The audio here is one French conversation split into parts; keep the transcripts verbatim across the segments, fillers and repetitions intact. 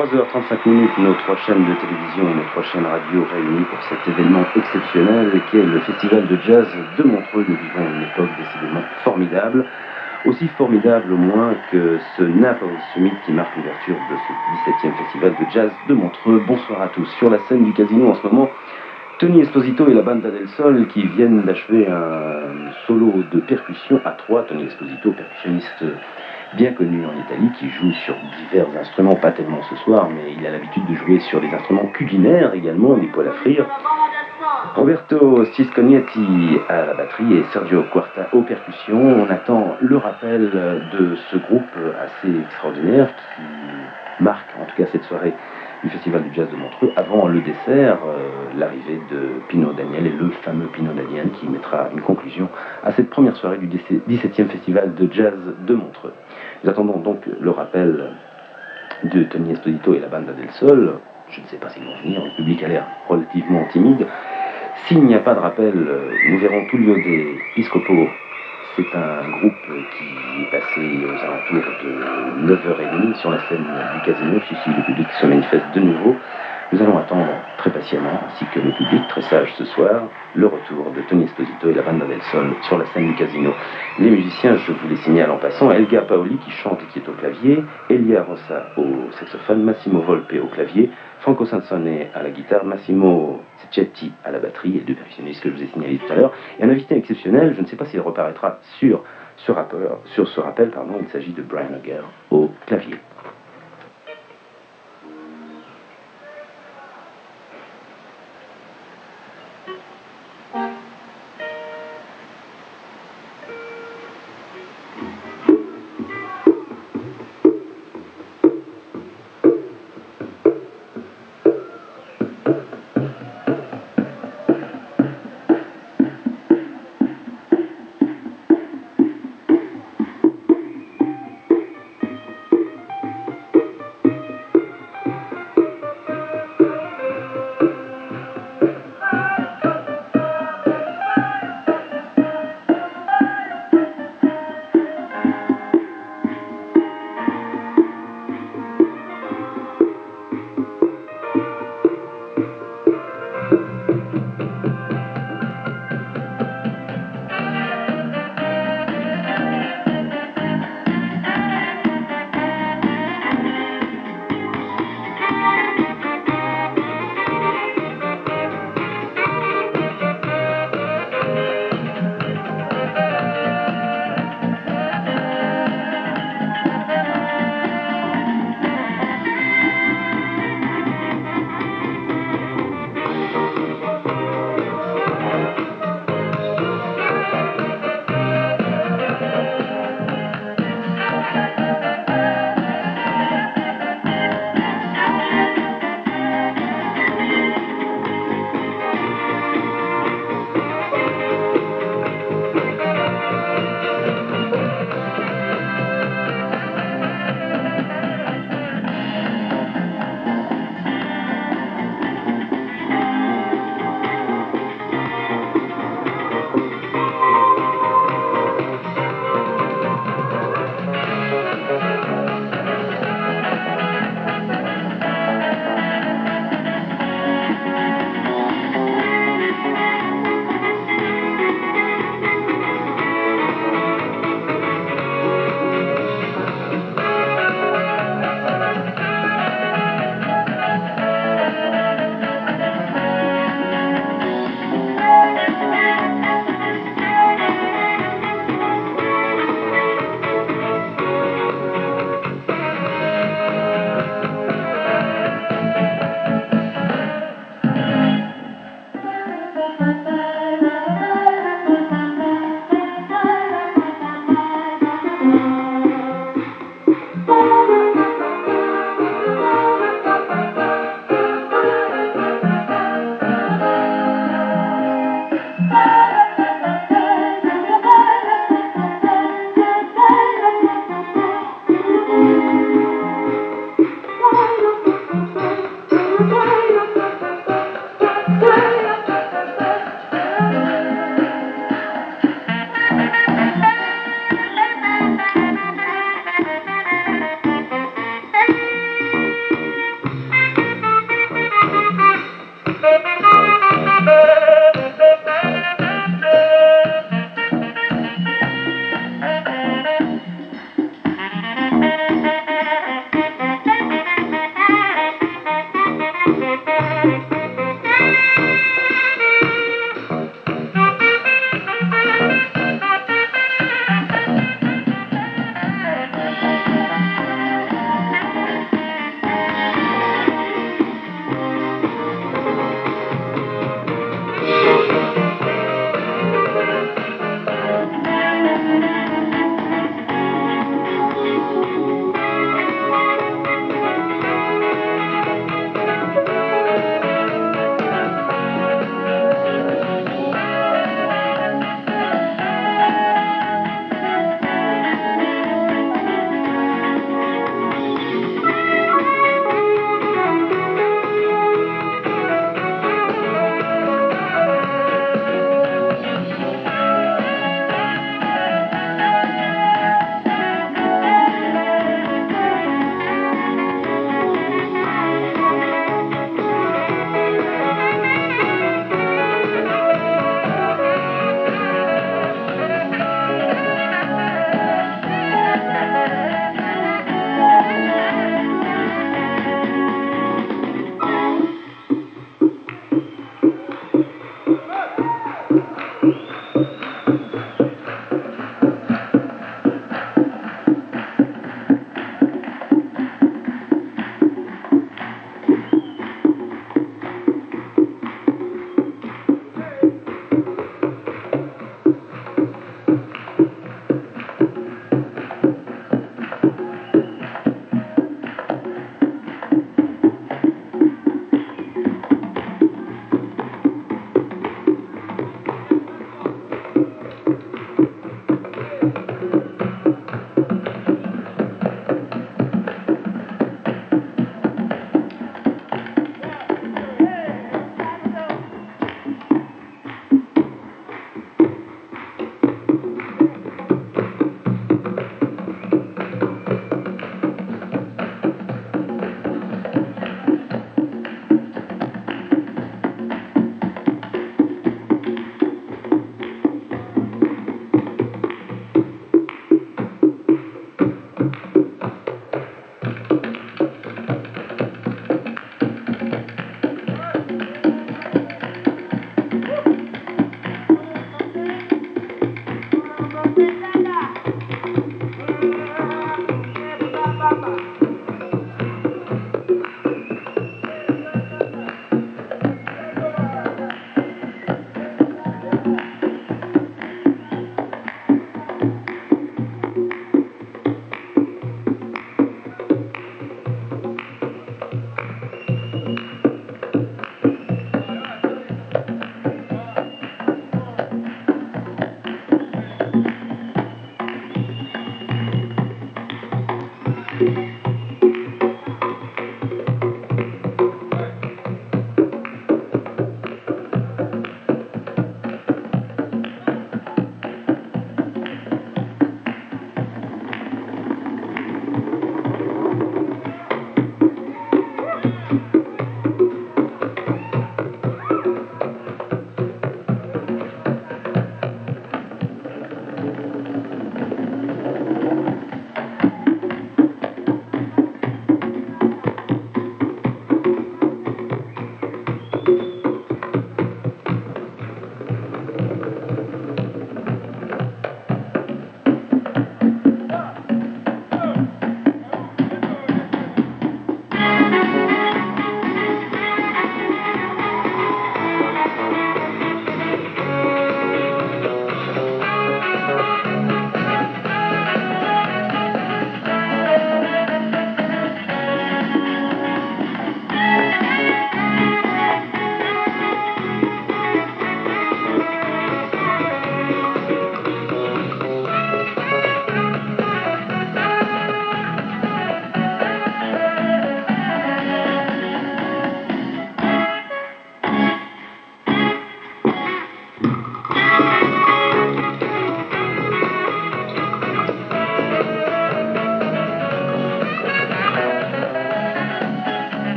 trois heures trente-cinq minutes, nos trois chaînes de télévision et nos trois chaînes radio réunies pour cet événement exceptionnel qui est le Festival de Jazz de Montreux. Nous vivons une époque décidément formidable, aussi formidable au moins que ce Naples Summit qui marque l'ouverture de ce dix-septième Festival de Jazz de Montreux. Bonsoir à tous. Sur la scène du casino en ce moment, Tony Esposito et la Banda del Sol qui viennent d'achever un solo de percussion à trois. Tony Esposito, percussionniste bien connu en Italie, qui joue sur divers instruments, pas tellement ce soir, mais il a l'habitude de jouer sur des instruments culinaires également, des poêles à frire. Roberto Ciscognetti à la batterie et Sergio Quarta aux percussions. On attend le rappel de ce groupe assez extraordinaire qui marque en tout cas cette soirée du Festival du Jazz de Montreux, avant le dessert, euh, l'arrivée de Pino Daniel et le fameux Pino Daniel qui mettra une conclusion à cette première soirée du dix-septième Festival de Jazz de Montreux. Nous attendons donc le rappel de Tony Esposito et la Banda del Sol. Je ne sais pas s'ils vont venir, le public a l'air relativement timide. S'il n'y a pas de rappel, nous verrons Tullio De Piscopo. C'est un groupe qui est passé aux alentours de neuf heures trente sur la scène du casino. Ici, le public se manifeste de nouveau. Nous allons attendre très patiemment, ainsi que le public très sage ce soir, le retour de Tony Esposito et la Banda del Sol sur la scène du casino. Les musiciens, je vous les signale en passant, Elga Paoli qui chante et qui est au clavier, Elia Rossa au saxophone, Massimo Volpe au clavier, Franco Sansone à la guitare, Massimo Cecchetti à la batterie, et deux percussionnistes que je vous ai signalés tout à l'heure. Et un invité exceptionnel, je ne sais pas s'il reparaîtra sur ce, rappeur, sur ce rappel, pardon, il s'agit de Brian Auger au clavier.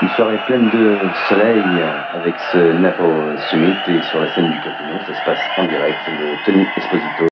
Une soirée pleine de soleil avec ce Naples Summit et sur la scène du Casino, ça se passe en direct de Tony Esposito.